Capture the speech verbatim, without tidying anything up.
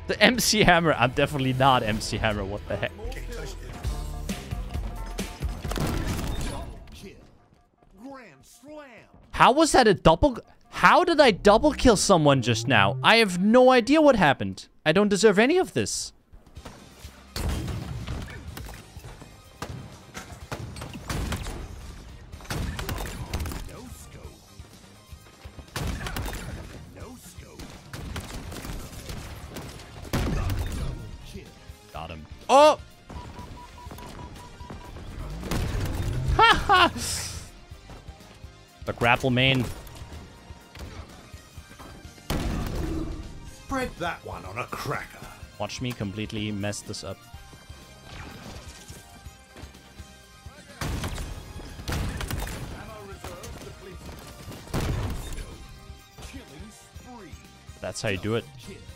The M C Hammer. I'm definitely not M C Hammer. What the heck? How was that a double? How did I double kill someone just now? I have no idea what happened. I don't deserve any of this. Got him. Oh! Ha ha! The grapple main. Spread that one on a cracker. Watch me completely mess this up. That's how you do it.